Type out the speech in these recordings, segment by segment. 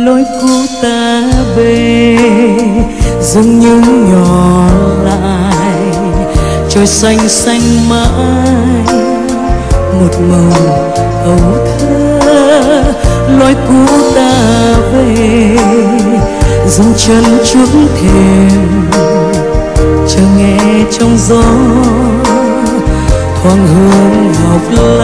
lối cũ ta về dường như nhỏ lại, trời xanh xanh mãi một màu âu thơ. Lối cũ ta về dừng chân trước thềm, chờ nghe trong gió thoáng hương ngọc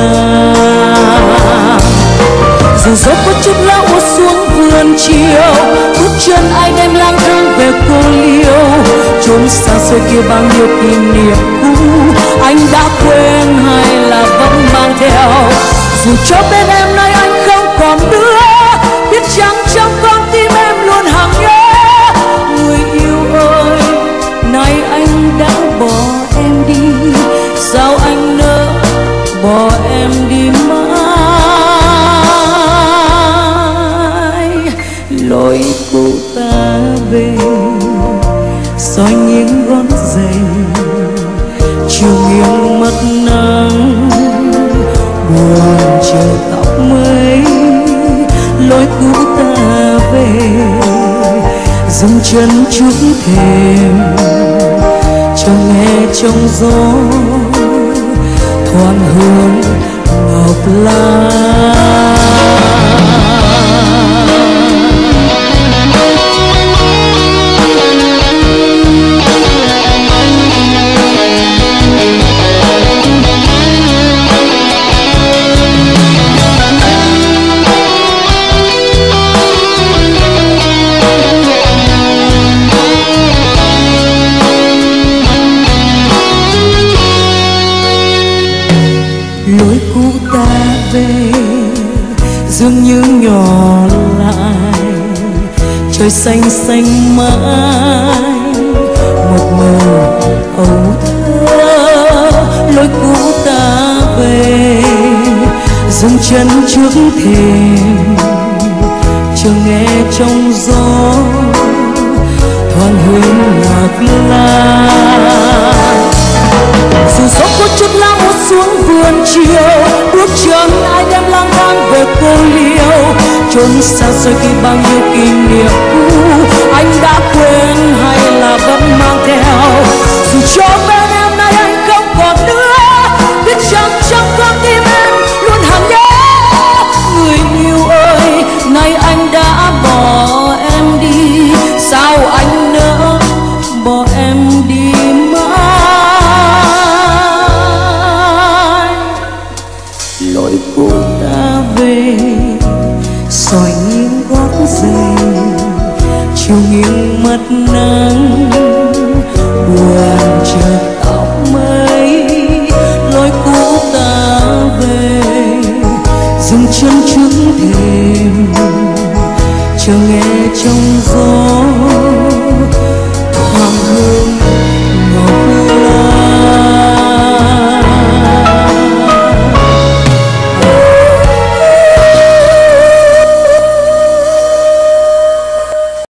lan. Giờ gió có chút lá úa xuống vườn chiều, bước chân ai đem lang thang về cô liêu. Chốn xa xôi kia bao nhiêu kỷ niệm cũ, anh đã quên hay là vẫn mang theo. Dù cho bên em nay anh không còn nữa, biết chăng trong con tim em luôn hằng nhớ. Người yêu ơi, nay anh đã bỏ em đi, sao anh nỡ bỏ em đi mãi. Lối cũ ta về soi những gót giày, chiều nghiêng mất nắng buồn chờ tóc mây. Lối cũ ta về dừng chân trước thềm, cho nghe trong gió thoáng hương ngọc lan. Lối cũ ta về dường như nhỏ lại, trời xanh xanh mãi một màu âu thơ. Lối cũ ta về dừng chân trước thềm, chờ nghe trong gió thoáng hương ngọc lan. Dù gió có chút lá úa xuống vườn chiều, bước chân ai đem lang thang về cô liêu. Chốn xa xôi khi bao nhiêu kỷ niệm cũ, anh đã quên hay là vẫn mang theo. Dù cho bên em nay anh không còn nữa, biết chăng trong con tim em luôn hằng nhớ. Người yêu ơi, nay anh đã bỏ em đi, sao anh nỡ bỏ em đi mãi. Lối cũ ta về soi những gót giày, chiều nghiêng mất nắng buồn chờ tóc mây. Lối cũ ta về dừng chân trước thềm, chờ nghe trong gió